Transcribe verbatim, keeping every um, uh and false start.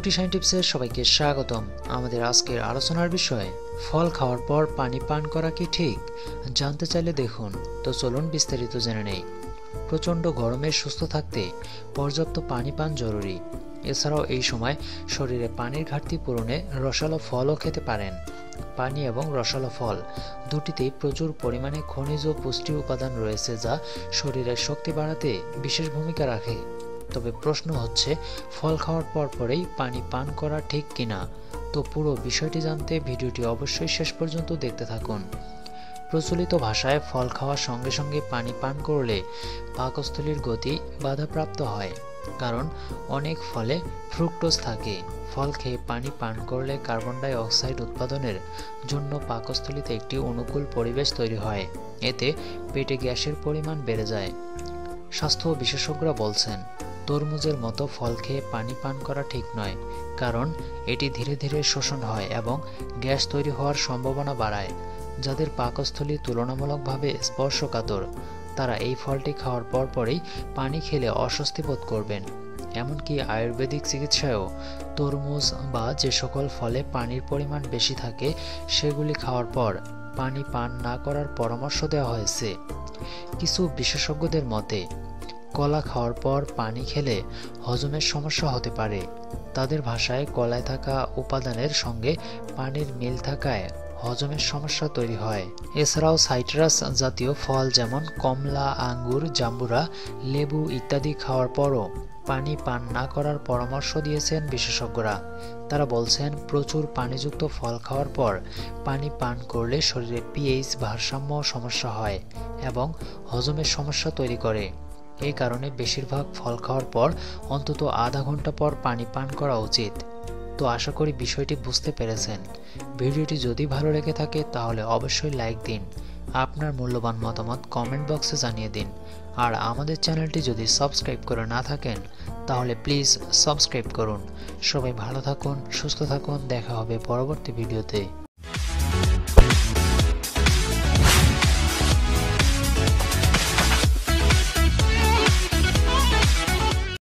Nutrition টিপসে সবাইকে স্বাগতম। আমাদের আজকের আলোচনার বিষয়, ফল খাওয়ার পর পানি পান করা কি ঠিক? জানতে চাইলে দেখুন। তো চলুন বিস্তারিত জেনে নেই। প্রচণ্ড গরমে সুস্থ থাকতে পর্যাপ্ত পানি পান জরুরি। এছাড়াও এই সময় শরীরে পানির ঘাটতি পূরণে রসালো ফলও খেতে পারেন। পানি এবং রসালো ফল দুটিতেই প্রচুর পরিমাণে খনিজ ও পুষ্টি উপাদান রয়েছে, যা শরীরের শক্তি বাড়াতে বিশেষ ভূমিকা রাখে। তবে প্রশ্ন হচ্ছে, ফল খাওয়ার পর পরেই পানি পান করা ঠিক কিনা? তো পুরো বিষয়টি জানতে ভিডিওটি অবশ্যই শেষ পর্যন্ত দেখতে থাকুন। প্রচলিত ভাষায় ফল খাওয়ার সঙ্গে সঙ্গে পানি পান করলে পাকস্থলীর গতি বাধাপ্রাপ্ত হয়, কারণ অনেক ফলে ফ্রুক্টোজ থাকে। ফল খেয়ে পানি পান করলে কার্বন ডাই অক্সাইড উৎপাদনের জন্য পাকস্থলীতে একটি অনুকূল পরিবেশ তৈরি হয়। এতে পেটে গ্যাসের পরিমাণ বেড়ে যায়। স্বাস্থ্য বিশেষজ্ঞরা বলছেন, তরমুজের মতো ফল খেয়ে পানি পান করা ঠিক নয়, কারণ এটি ধীরে ধীরে শোষণ হয় এবং গ্যাস তৈরি হওয়ার সম্ভাবনা বাড়ায়। যাদের পাকস্থলী তুলনামূলকভাবে স্পর্শকাতর, তারা এই ফলটি খাওয়ার পর পরেই পানি খেলে অস্বস্তি বোধ করবেন। এমনকি আয়ুর্বেদিক চিকিৎসায়ও তরমুজ বা যে সকল ফলে পানির পরিমাণ বেশি থাকে সেগুলি খাওয়ার পর পানি পান না করার পরামর্শ দেওয়া হয়েছে। কিছু বিশেষজ্ঞদের মতে, কলা খাওয়ার পর পানি খেলে হজমের সমস্যা হতে পারে। তাদের ভাষায় কলায় থাকা উপাদানের সঙ্গে পানির মিল থাকায় হজমের সমস্যা তৈরি হয়। এছাড়াও সাইট্রাস জাতীয় ফল যেমন কমলা, আঙ্গুর, জাম্বুরা, লেবু ইত্যাদি খাওয়ার পরও পানি পান না করার পরামর্শ দিয়েছেন বিশেষজ্ঞরা। তারা বলছেন, প্রচুর পানিযুক্ত ফল খাওয়ার পর পানি পান করলে শরীরে পিএইচ ভারসাম্য সমস্যা হয় এবং হজমের সমস্যা তৈরি করে। এই কারণে বেশিরভাগ ফল খাওয়ার পর অন্তত আধা ঘন্টা পর পানি পান করা উচিত। তো আশা করি বিষয়টি বুঝতে পেরেছেন। ভিডিওটি যদি ভালো লেগে থাকে তাহলে অবশ্যই লাইক দিন। আপনার মূল্যবান মতামত কমেন্ট বক্সে জানিয়ে দিন। আর আমাদের চ্যানেলটি যদি সাবস্ক্রাইব করে না থাকেন তাহলে প্লিজ সাবস্ক্রাইব করুন। সবাই ভালো থাকুন, সুস্থ থাকুন। দেখা হবে পরবর্তী ভিডিওতে।